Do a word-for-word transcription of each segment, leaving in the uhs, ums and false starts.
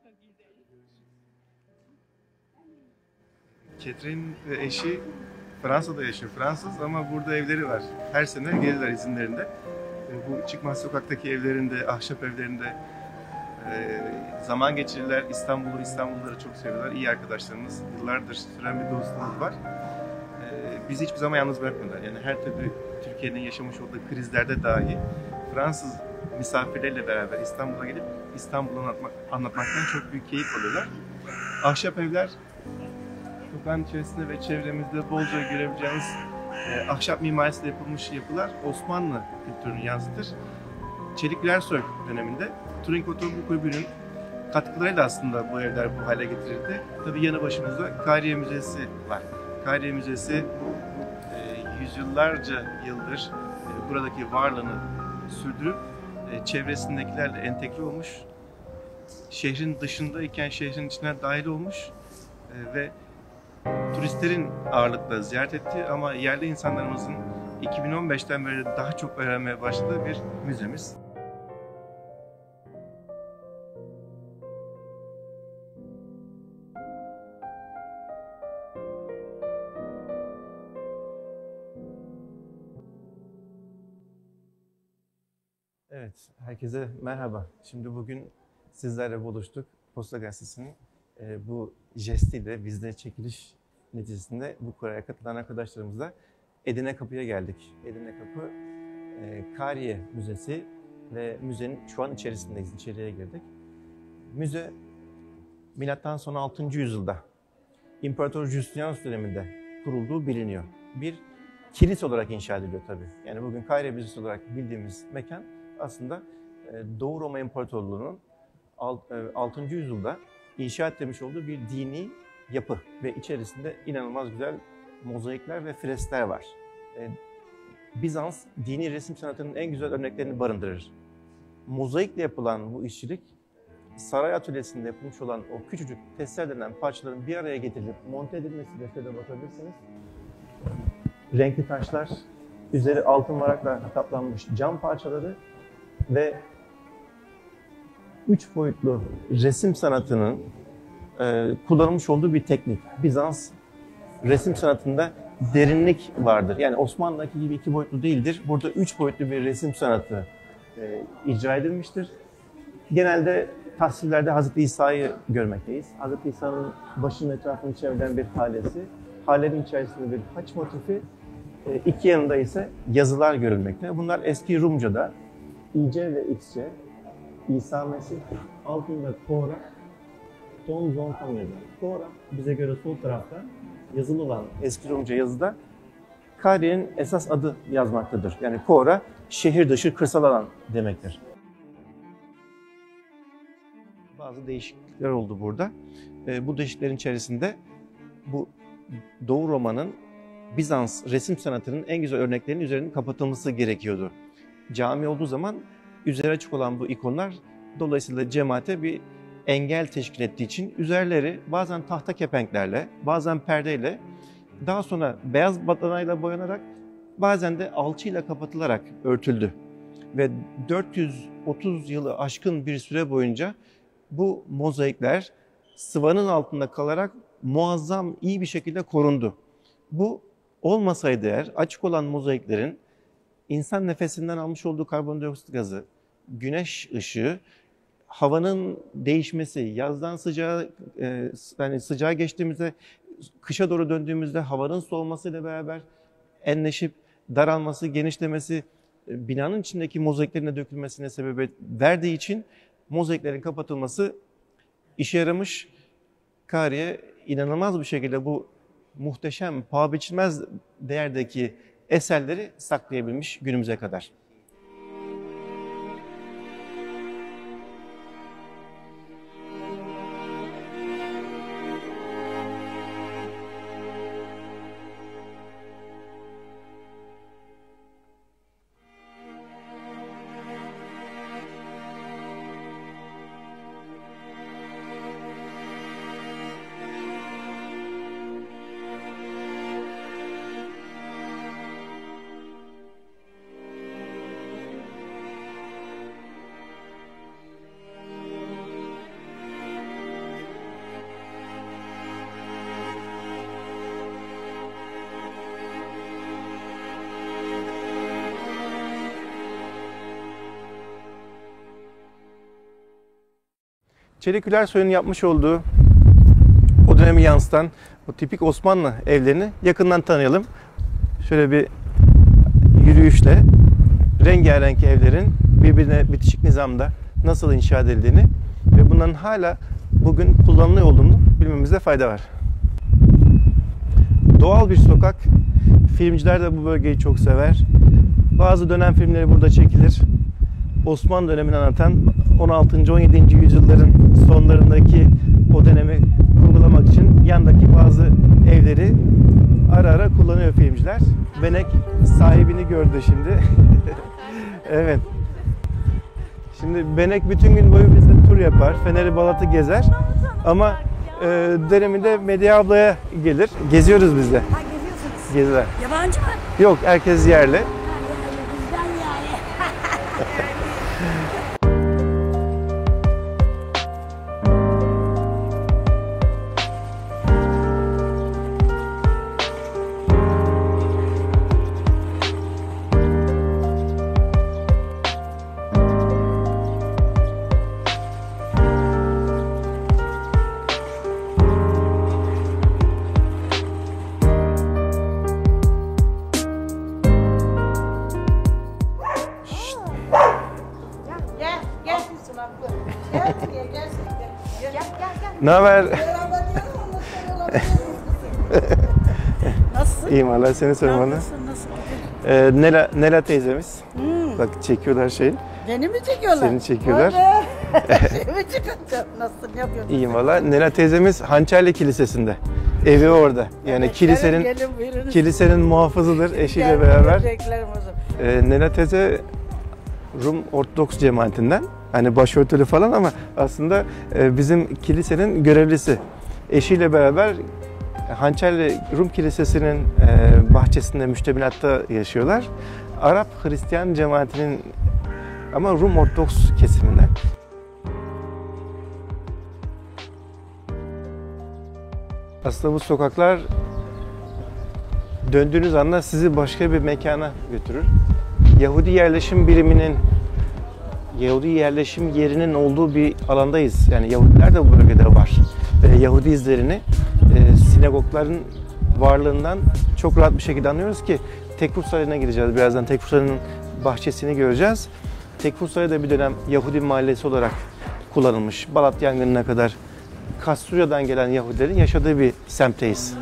Catherine ve eşi Fransa'da yaşıyor. Fransız ama burada evleri var. Her sene gelirler izinlerinde. Bu Çıkmaz Sokak'taki evlerinde, ahşap evlerinde e, zaman geçirirler. İstanbul'u, İstanbulluları çok seviyorlar. İyi arkadaşlarımız, yıllardır süren bir dostluğumuz var. E, bizi hiçbir zaman yalnız bırakmıyorlar. Yani her türlü Türkiye'nin yaşamış olduğu krizlerde dahi Fransız misafirleriyle beraber İstanbul'a gelip İstanbul'u anlatmak, anlatmaktan çok büyük keyif alıyorlar. Ahşap evler sokağın içerisinde ve çevremizde bolca görebileceğiniz e, ahşap mimarisiyle yapılmış yapılar Osmanlı kültürünü yansıtır. Çelik Ersoy döneminde Turing Otomobil Kulübü'nün katkılarıyla aslında bu evler bu hale getirildi. Tabii yanı başımızda Kariye Müzesi var. Kariye Müzesi e, yüzyıllarca yıldır e, buradaki varlığını sürdürüp e, çevresindekilerle entegre olmuş. Şehrin dışındayken şehrin içine dahil olmuş e, ve turistlerin ağırlıkla ziyaret ettiği ama yerli insanlarımızın iki bin on beşten beri daha çok öğrenmeye başladığı bir müzemiz. Evet, herkese merhaba. Şimdi bugün sizlerle buluştuk. Posta Gazetesi'nin e, bu jestiyle bizde çekiliş neticesinde bu kuraya katılan arkadaşlarımızla Edirne Kapı'ya geldik. Edirne Kapı, e, Kariye Müzesi ve müzenin şu an içerisindeyiz, içeriye girdik. Müze, milattan sonra altıncı yüzyılda İmparator Justinianus döneminde kurulduğu biliniyor. Bir kilise olarak inşa ediliyor tabii. Yani bugün Kariye Müzesi olarak bildiğimiz mekan aslında Doğu Roma İmparatorluğu'nun altıncı yüzyılda inşa etmiş olduğu bir dini yapı ve içerisinde inanılmaz güzel mozaikler ve freskler var. Bizans dini resim sanatının en güzel örneklerini barındırır. Mozaikle yapılan bu işçilik saray atölyesinde yapılmış olan o küçücük tester denen parçaların bir araya getirilip monte edilmesiyle şöyle bakabilirsiniz. Renkli taşlar, üzeri altın varakla kaplanmış cam parçaları ve üç boyutlu resim sanatının e, kullanılmış olduğu bir teknik. Bizans resim sanatında derinlik vardır. Yani Osmanlı'daki gibi iki boyutlu değildir. Burada üç boyutlu bir resim sanatı e, icra edilmiştir. Genelde tasvirlerde Hazreti İsa'yı görmekteyiz. Hazreti İsa'nın başının etrafını çeviren bir halesi, halenin içerisinde bir haç motifi, e, iki yanında ise yazılar görülmekte. Bunlar eski Rumca'da İce ve X'ce, İsa Mesih, altında Kora, Ton Zon Tam yazıyor. Kora bize göre sol tarafta yazılı olan eski Rumca yazıda Kariye'nin esas adı yazmaktadır. Yani Kora, şehir dışı kırsal alan demektir. Bazı değişiklikler oldu burada. E, bu değişikliklerin içerisinde bu Doğu Roma'nın Bizans resim sanatının en güzel örneklerinin üzerinin kapatılması gerekiyordu. Cami olduğu zaman üzeri açık olan bu ikonlar dolayısıyla cemaate bir engel teşkil ettiği için üzerleri bazen tahta kepenklerle, bazen perdeyle, daha sonra beyaz badanayla boyanarak, bazen de alçıyla kapatılarak örtüldü. Ve dört yüz otuz yılı aşkın bir süre boyunca bu mozaikler sıvanın altında kalarak muazzam iyi bir şekilde korundu. Bu olmasaydı eğer açık olan mozaiklerin insan nefesinden almış olduğu karbondioksit gazı, güneş ışığı, havanın değişmesi, yazdan sıcağa, e, yani sıcağa geçtiğimizde, kışa doğru döndüğümüzde havanın soğumasıyla beraber enleşip daralması, genişlemesi, e, binanın içindeki mozaiklerine dökülmesine sebebiyet verdiği için mozaiklerin kapatılması işe yaramış. Kariye inanılmaz bir şekilde bu muhteşem, paha biçilmez değerdeki eserleri saklayabilmiş günümüze kadar. Çelik Gülersoy'un yapmış olduğu o dönemi yansıtan o tipik Osmanlı evlerini yakından tanıyalım. Şöyle bir yürüyüşle rengarenk evlerin birbirine bitişik nizamda nasıl inşa edildiğini ve bunların hala bugün kullanılıyor olduğunu bilmemizde fayda var. Doğal bir sokak. Filmciler de bu bölgeyi çok sever. Bazı dönem filmleri burada çekilir. Osmanlı dönemini anlatan on altıncı on yedinci yüzyılların sonlarındaki o dönemi kurgulamak için yandaki bazı evleri ara ara kullanıyor filmciler. Benek sahibini gördü şimdi. Evet. Şimdi Benek bütün gün boyu bizde tur yapar. Feneri Balat'ı gezer. Ama e, döneminde Medya ablaya gelir. Geziyoruz biz de. Ha, geziyorsunuz. Geziler. Yabancı mı? Yok, herkes yerli. Ha, yani bizden yani. Gel, gel Sunaklı. Gel buraya, gel sen de. Gel, gel, gel. Ne haber? Merhaba diyorum ama sen olabilir misin? Nasılsın? İyiyim valla, seni sormalı. Nasılsın, nasıl? Ee, Nela, Nela teyzemiz. Hmm. Bak çekiyorlar şeyi. Beni mi çekiyorlar? Seni çekiyorlar. Seni mi çekiyorlar? Nasılsın, ne yapıyorsun? İyiyim valla. Nela teyzemiz Hançerli Kilisesi'nde. Evi orada. Yani Evet, kilisenin gelin, gelin, buyurunuz. kilisenin muhafızıdır eşiyle Gel, beraber. beklerim o zaman. Ee, Nela teyze Rum Ortodoks cemaatinden. Hani başörtülü falan ama aslında e, bizim kilisenin görevlisi. Eşiyle beraber Hançerli Rum Kilisesi'nin e, bahçesinde, müştemilatta yaşıyorlar. Arap Hristiyan cemaatinin ama Rum Ortodoks kesiminden. Aslında bu sokaklar döndüğünüz anda sizi başka bir mekana götürür. Yahudi yerleşim biriminin, Yahudi yerleşim yerinin olduğu bir alandayız. Yani Yahudiler de bu bölgede var. Ve Yahudi izlerini e, sinagogların varlığından çok rahat bir şekilde anlıyoruz ki Tekfur Sarayı'na gideceğiz. Birazdan Tekfur Sarayı'nın bahçesini göreceğiz. Tekfur Sarayı da bir dönem Yahudi mahallesi olarak kullanılmış. Balat yangınına kadar Kasturya'dan gelen Yahudilerin yaşadığı bir semtteyiz.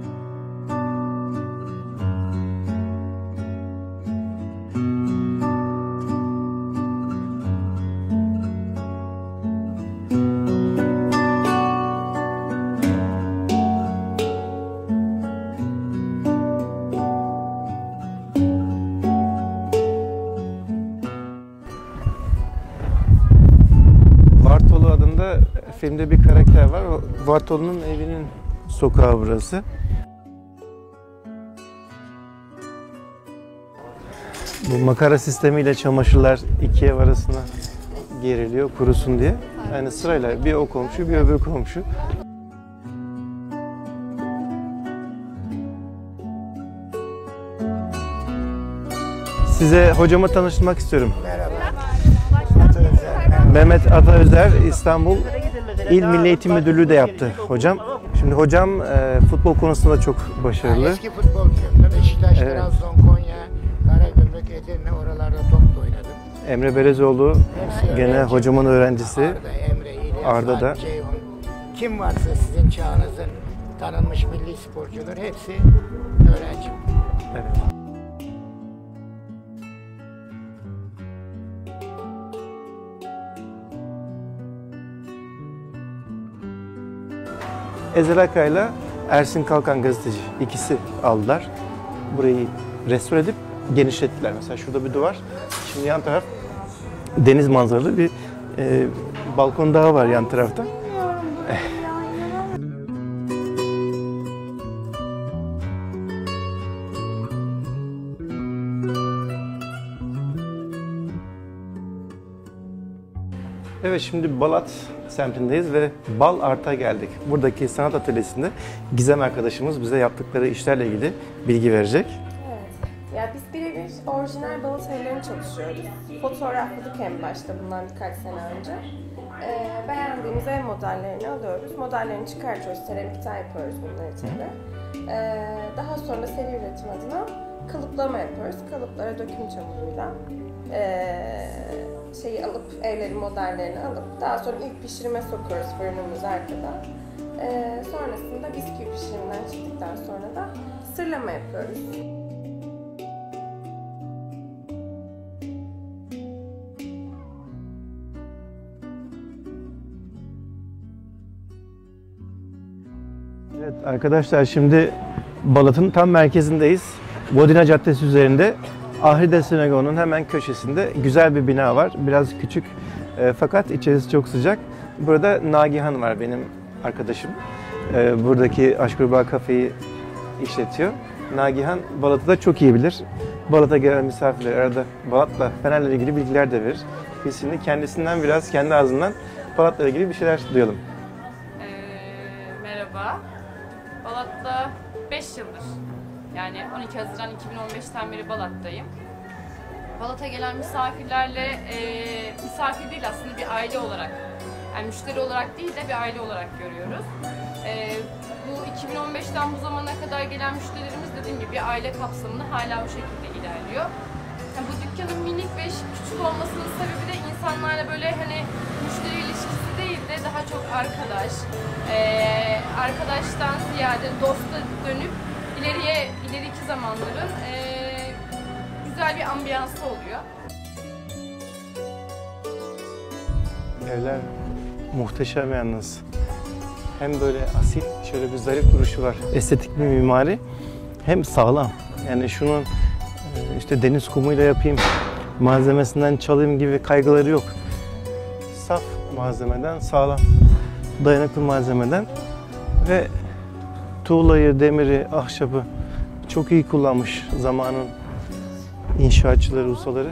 Bartolo adında filmde bir karakter var. O Bartolo'nun evinin sokağı burası. Bu makara sistemiyle çamaşırlar iki ev arasına geriliyor kurusun diye. Yani sırayla bir o komşu bir öbür komşu. Size hocamı tanıştırmak istiyorum. Mehmet Ataözer İstanbul İl Milli Eğitim Müdürlüğü de yaptı hocam. Şimdi hocam e, futbol konusunda çok başarılı. Eski futbolcuyum. Beşiktaş, Evet. Trabzon, Konya, Karagümrük, Edirne oralarda top da oynadım. Emre Berezoğlu Hepsi gene öğrenci. hocamın öğrencisi. Arda, Emre, İlyas, Arda da. Fatih, Ceyhun. Kim varsa sizin çağınızın tanınmış milli sporcular hepsi öğrenci. Evet. Ezel Akay'la Ersin Kalkan gazeteci ikisi aldılar. Burayı restore edip genişlettiler. Mesela şurada bir duvar. Şimdi yan taraf deniz manzaralı bir e, balkon daha var yan tarafta. Evet, şimdi Balat semtindeyiz ve Bal Art'a geldik. Buradaki sanat atölyesinde Gizem arkadaşımız bize yaptıkları işlerle ilgili bilgi verecek. Evet. Ya biz birebir orijinal balık evlerini çalışıyoruz. Fotoğrafladık en başta bundan birkaç sene önce. Ee, beğendiğimiz ev modellerini alıyoruz. Modellerini çıkartıyoruz, seramikten yapıyoruz bunlar içinde. Ee, daha sonra seri üretim adına kalıplama yapıyoruz. Kalıplara döküm çamuruyla ee, şeyi alıp, evlerin modellerini alıp daha sonra ilk pişirime sokuyoruz fırınımız arkada. Ee, sonrasında bisküvi pişiriminden çıktıktan sonra da sırlama yapıyoruz. Evet arkadaşlar, şimdi Balat'ın tam merkezindeyiz. Vodina Caddesi üzerinde Ahride Sinagogu'nun hemen köşesinde güzel bir bina var. Biraz küçük e, fakat içerisi çok sıcak. Burada Nagihan var, benim arkadaşım. E, buradaki Aşkurba Kafe'yi işletiyor. Nagihan Balat'ı da çok iyi bilir. Balat'a gelen misafirler arada Balat'la, Fener'le ilgili bilgiler de verir. Biz şimdi kendisinden biraz, kendi ağzından Balat'la ilgili bir şeyler duyalım. Ee, merhaba. Balat'ta beş yıldır, yani on iki Haziran iki bin on beşten beri Balat'tayım. Balat'a gelen misafirlerle, e, misafir değil aslında bir aile olarak, yani müşteri olarak değil de bir aile olarak görüyoruz. E, bu iki bin on beşten bu zamana kadar gelen müşterilerimiz dediğim gibi bir aile kapsamında hala bu şekilde ilerliyor. Yani bu dükkanın minik ve küçük olmasının sebebi de insanlarla böyle hani müşteri ilişkisi değil de daha çok arkadaş, e, arkadaştan ziyade dosta dönüp ileriye, ileriki zamanların e, güzel bir ambiyansı oluyor. Evler muhteşem yalnız. Hem böyle asil, şöyle bir zarif duruşu var. Estetik bir mimari. Hem sağlam. Yani şunun işte deniz kumuyla yapayım, malzemesinden çalayım gibi kaygıları yok. Saf malzemeden, sağlam, dayanıklı malzemeden ve tuğlayı, demiri, ahşabı çok iyi kullanmış zamanın inşaatçıları, ustaları.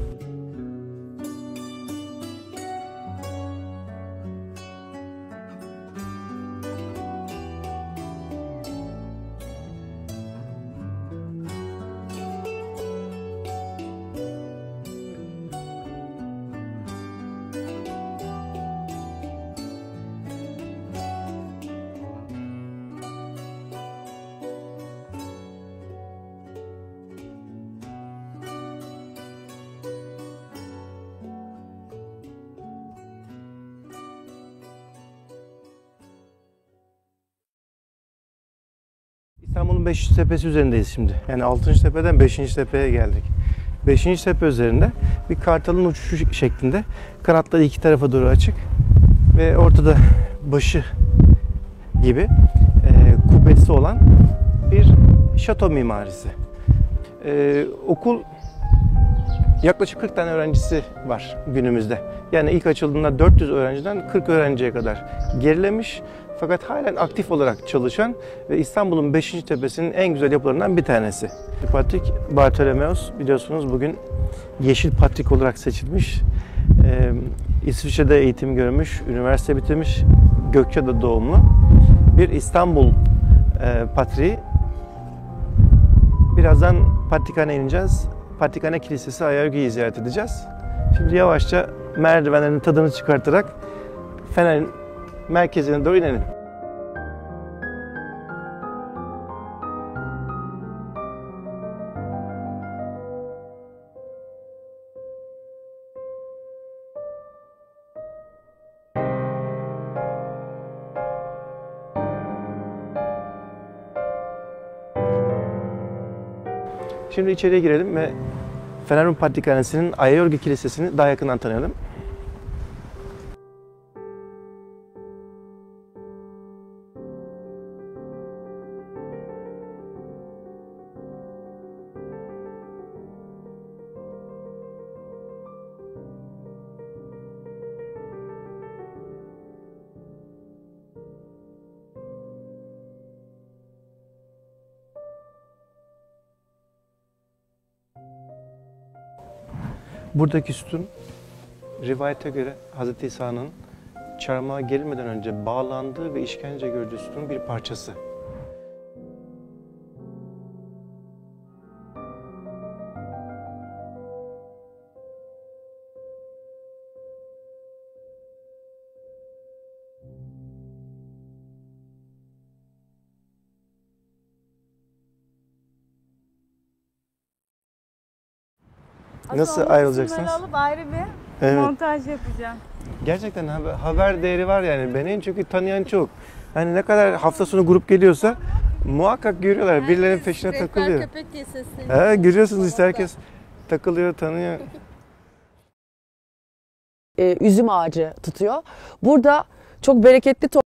İstanbul'un beşinci tepesi üzerindeyiz şimdi. Yani altıncı tepeden beşinci tepeye geldik. beşinci tepe üzerinde bir kartalın uçuşu şeklinde, kanatları iki tarafa doğru açık ve ortada başı gibi e, kubbesi olan bir şato mimarisi. E, okul yaklaşık kırk tane öğrencisi var günümüzde. Yani ilk açıldığında dört yüz öğrenciden kırk öğrenciye kadar gerilemiş. Fakat halen aktif olarak çalışan ve İstanbul'un beşinci tepesinin en güzel yapılarından bir tanesi. Patrik Bartolomeos biliyorsunuz bugün Yeşil Patrik olarak seçilmiş. Ee, İsviçre'de eğitim görmüş, üniversite bitirmiş, Gökçeada doğumlu bir İstanbul e, Patriği. Birazdan Patrikhane'ye ineceğiz. Patrikhane Kilisesi Ayayorgi'yi ziyaret edeceğiz. Şimdi yavaşça merdivenlerin tadını çıkartarak Fener'in merkezine doğru inelim. Şimdi içeriye girelim ve Fener Patrikhanesi'nin Ayayorgi Kilisesi'ni daha yakından tanıyalım. Buradaki sütun, rivayete göre Hz. İsa'nın çarmıha gerilmeden önce bağlandığı ve işkence gördüğü sütunun bir parçası. Nasıl Aslında ayrılacaksınız? bunları alıp ayrı bir Evet. montaj yapacağım. Gerçekten haber, haber değeri var yani. Beni çünkü tanıyan çok. Hani ne kadar hafta sonu grup geliyorsa muhakkak görüyorlar. Birilerinin peşine takılıyor. köpek diye sesleniyor. He, görüyorsunuz işte herkes takılıyor, tanıyor. e, üzüm ağacı tutuyor. Burada çok bereketli